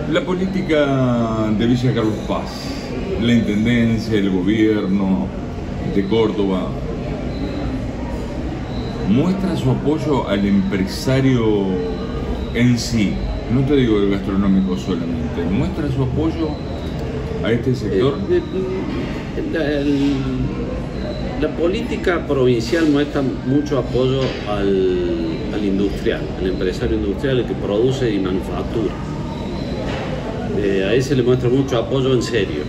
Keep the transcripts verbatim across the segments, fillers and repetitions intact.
La política de Villa Carlos Paz, la intendencia, el gobierno de Córdoba, muestra su apoyo al empresario en sí, no te digo el gastronómico solamente, muestra su apoyo a este sector. Eh, la, el, la política provincial muestra mucho apoyo al, al industrial, al empresario industrial, el que produce y manufactura. Eh, a ese le muestra mucho apoyo en serio.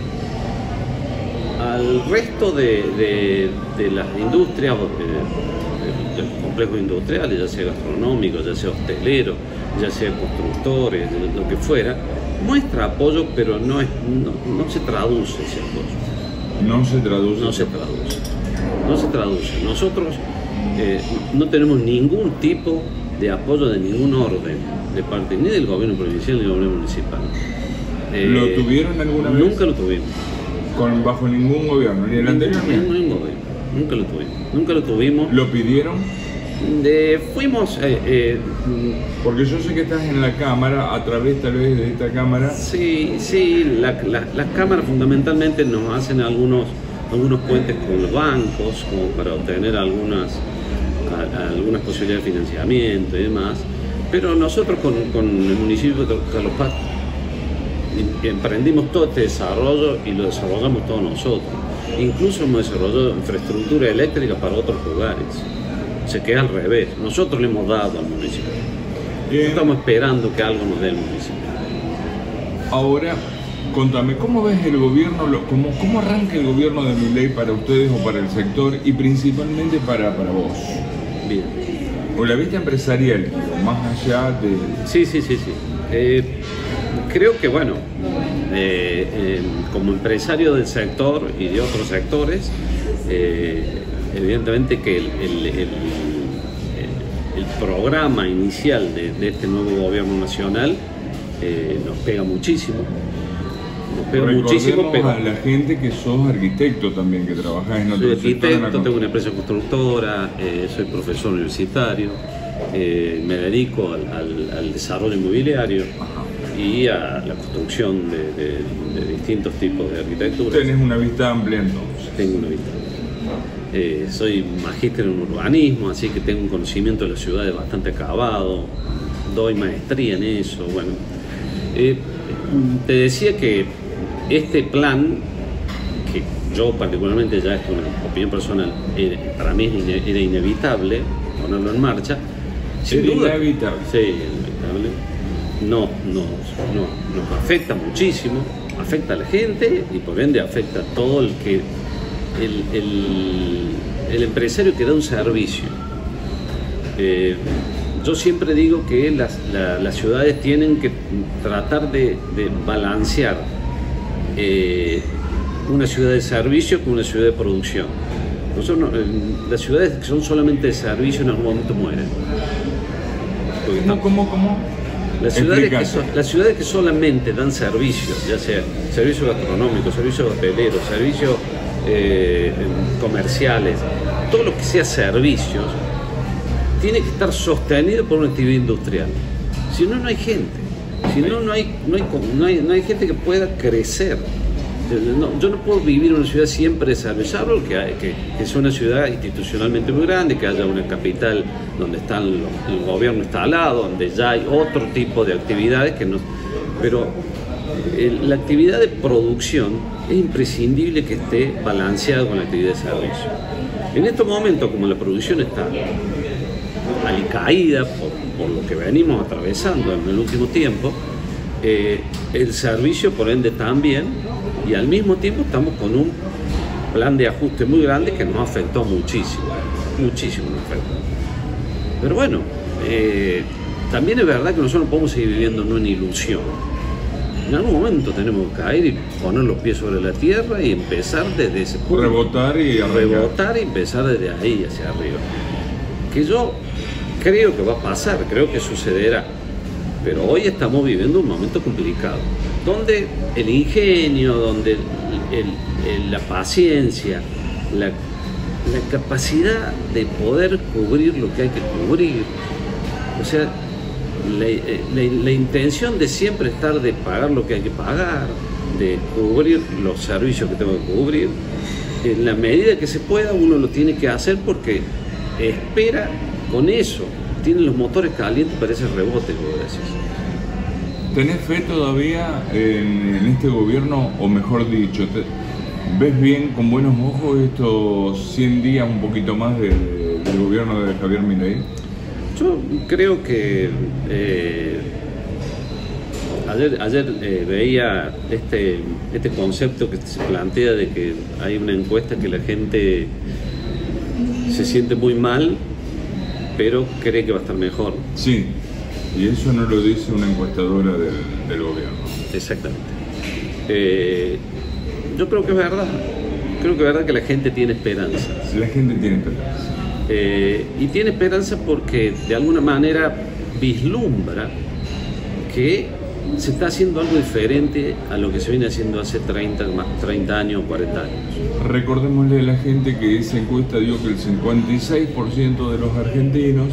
Al resto de, de, de las industrias, de, de los complejos industriales, ya sea gastronómico, ya sea hostelero, ya sea constructores, lo que fuera, muestra apoyo, pero no, es, no, no se traduce ese apoyo. No se traduce. No se traduce. No se traduce. Nosotros eh, no tenemos ningún tipo de apoyo de ningún orden, de parte ni del gobierno provincial ni del gobierno municipal. Eh, ¿Lo tuvieron alguna vez? Nunca lo tuvimos. Con, bajo ningún gobierno, ni el anterior ni el ningún gobierno. Nunca lo tuvimos. Nunca lo tuvimos. ¿Lo pidieron? De, fuimos... Eh, eh, Porque yo sé que estás en la Cámara, a través tal vez de esta Cámara. Sí, sí, la, la, las cámaras fundamentalmente nos hacen algunos, algunos puentes con los bancos, como para obtener algunas, a, algunas posibilidades de financiamiento y demás. Pero nosotros con, con el municipio de Carlos Paz emprendimos todo este desarrollo y lo desarrollamos todos nosotros. Incluso hemos desarrollado infraestructura eléctrica para otros lugares. Se queda al revés. Nosotros le hemos dado al municipio. Bien. Estamos esperando que algo nos dé el municipio. Ahora, contame, ¿cómo ves el gobierno, cómo, cómo arranca el gobierno de Milei para ustedes o para el sector y principalmente para, para vos? Bien. O la vista empresarial, más allá de... Sí, sí, sí, sí. Eh, creo que, bueno, eh, eh, como empresario del sector y de otros sectores, eh, evidentemente que el, el, el, el programa inicial de, de este nuevo gobierno nacional eh, nos pega muchísimo. Nos pega Recordemos muchísimo, pero a la gente que sos arquitecto también, que trabajás en otro soy sector. arquitecto, En tengo una empresa constructora, eh, soy profesor universitario, eh, me dedico al, al, al desarrollo inmobiliario. Ajá. Y a la construcción de, de, de distintos tipos de arquitectura. ¿Tenés una vista amplia entonces? Tengo una vista amplia. Eh, soy magíster en urbanismo, así que tengo un conocimiento de la ciudad bastante acabado, doy maestría en eso. Bueno, eh, te decía que este plan, que yo particularmente, ya es una opinión personal, eh, para mí era inevitable ponerlo en marcha. Sin ¿Era duda, inevitable? Sí, inevitable. No, no, no, nos afecta muchísimo, afecta a la gente y por ende afecta a todo el que el, el, el empresario que da un servicio. Eh, yo siempre digo que las, la, las ciudades tienen que tratar de, de balancear eh, una ciudad de servicio con una ciudad de producción. Nosotros, las ciudades que son solamente de servicio en algún momento mueren. ¿Cómo, cómo, cómo? Las ciudades, que so, las ciudades que solamente dan servicios, ya sea servicios gastronómicos, servicios hoteleros, servicios eh, comerciales, todo lo que sea servicios, tiene que estar sostenido por una actividad industrial. Si no, no hay gente. Si no, no hay, no hay, no hay, no hay gente que pueda crecer. No, yo no puedo vivir en una ciudad siempre de servicio, salvo que, que, que sea una ciudad institucionalmente muy grande, que haya una capital donde está el, el gobierno instalado, donde ya hay otro tipo de actividades que no. Pero eh, la actividad de producción es imprescindible que esté balanceada con la actividad de servicio. En estos momentos, como la producción está alicaída por, por lo que venimos atravesando en el último tiempo, eh, el servicio por ende también. Y al mismo tiempo estamos con un plan de ajuste muy grande que nos afectó muchísimo, muchísimo nos afectó. Pero bueno, eh, también es verdad que nosotros no podemos seguir viviendo en una ilusión. En algún momento tenemos que caer y poner los pies sobre la tierra y empezar desde ese punto. Rebotar y arrancar. Rebotar y empezar desde ahí hacia arriba. Que yo creo que va a pasar, creo que sucederá. Pero hoy estamos viviendo un momento complicado, donde el ingenio, donde el, el, el, la paciencia, la, la capacidad de poder cubrir lo que hay que cubrir, o sea, la, la, la intención de siempre estar de pagar lo que hay que pagar, de cubrir los servicios que tengo que cubrir, en la medida que se pueda uno lo tiene que hacer porque espera con eso, tiene los motores calientes para ese rebote, como decís. ¿Tenés fe todavía en, en este gobierno, o mejor dicho, te, ves bien con buenos ojos estos cien días, un poquito más de, del gobierno de Javier Milei? Yo creo que eh, ayer, ayer eh, veía este, este concepto que se plantea de que hay una encuesta que la gente se siente muy mal, pero cree que va a estar mejor. Sí, y eso no lo dice una encuestadora del, del gobierno. Exactamente. Eh, yo creo que es verdad. Creo que es verdad que la gente tiene esperanza. La gente tiene esperanza. Eh, y tiene esperanza porque de alguna manera vislumbra que se está haciendo algo diferente a lo que se viene haciendo hace treinta, treinta años o cuarenta años. Recordémosle a la gente que esa encuesta dio que el cincuenta y seis por ciento de los argentinos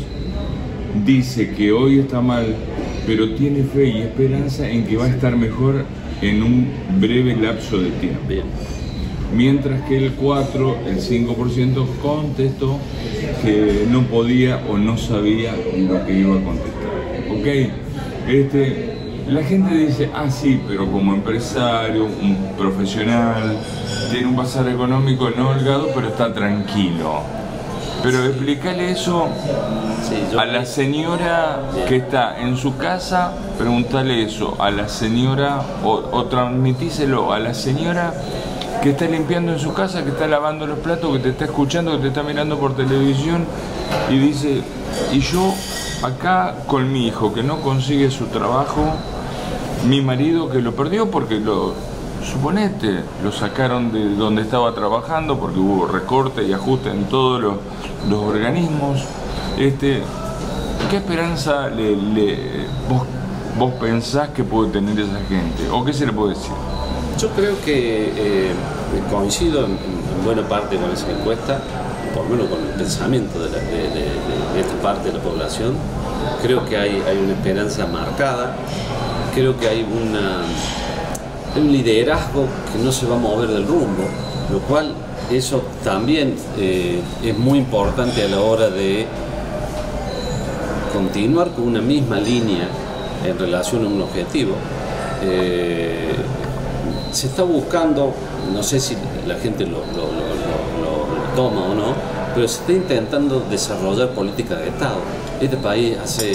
dice que hoy está mal, pero tiene fe y esperanza en que va a estar mejor en un breve lapso de tiempo. Bien. Mientras que el cuatro, el cinco por ciento contestó que no podía o no sabía lo que iba a contestar. ¿Ok? Este, la gente dice, ah sí, pero como empresario, un profesional, tiene un pasar económico no holgado, pero está tranquilo. Pero explícale eso sí, yo... a la señora que está en su casa, pregúntale eso a la señora, o, o transmitíselo a la señora que está limpiando en su casa, que está lavando los platos, que te está escuchando, que te está mirando por televisión y dice, y yo acá con mi hijo que no consigue su trabajo, mi marido que lo perdió porque lo, suponete, lo sacaron de donde estaba trabajando porque hubo recorte y ajuste en todos los, los organismos. Este, ¿qué esperanza le, le, vos, vos pensás que puede tener esa gente? ¿O qué se le puede decir? Yo creo que eh, coincido en, en buena parte con esa encuesta, por lo menos con el pensamiento de, la, de, de, de esta parte de la población. Creo que hay, hay una esperanza marcada, creo que hay una, un liderazgo que no se va a mover del rumbo, lo cual eso también eh, es muy importante a la hora de continuar con una misma línea en relación a un objetivo. Eh, se está buscando, no sé si la gente lo, lo, lo, lo, lo toma o no, pero se está intentando desarrollar política de Estado. Este país hace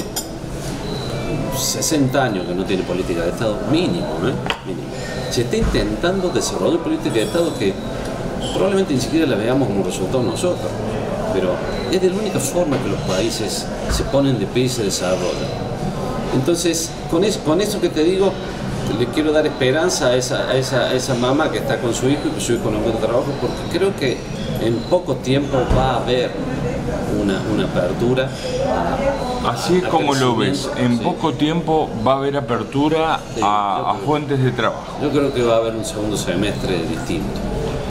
sesenta años que no tiene política de Estado, mínimo, ¿eh? Mínimo. Se está intentando desarrollar política de Estado que probablemente ni siquiera la veamos como resultado nosotros, pero es de la única forma que los países se ponen de pie y se desarrollan. Entonces, con eso, con eso que te digo, le quiero dar esperanza a esa, a, esa, a esa mamá que está con su hijo y que su hijo no encuentra trabajo, porque creo que en poco tiempo va a haber una, una apertura. A, Así es como lo ves, en sí. Poco tiempo va a haber apertura sí, a, a fuentes de trabajo. Yo creo que va a haber un segundo semestre distinto.